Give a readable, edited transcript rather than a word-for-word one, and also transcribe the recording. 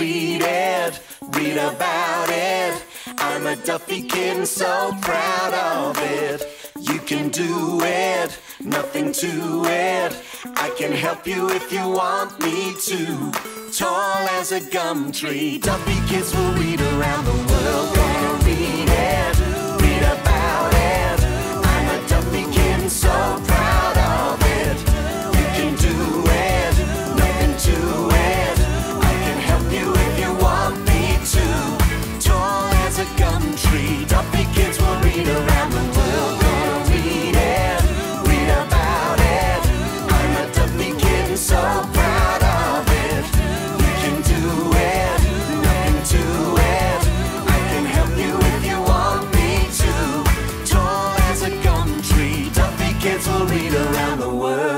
read it, read about it. I'm a Duffy kid and so proud of it. You can do it, nothing to it. I can help you if you want me to. Tall as a gum tree, Duffy kids will read around the world. Gonna read it, read about it. I'm a Duffy kid and so proud of it. You can do it, nothing to it. I can help you if you want me to. Tall as a gum tree, Duffy kids will read around the world. Gonna read it, read about it. I'm a Duffy kid and so proud of it. You can do it, nothing to it. I can help you if you want me to. Tall as a gum tree, Duffy kids will read around the world.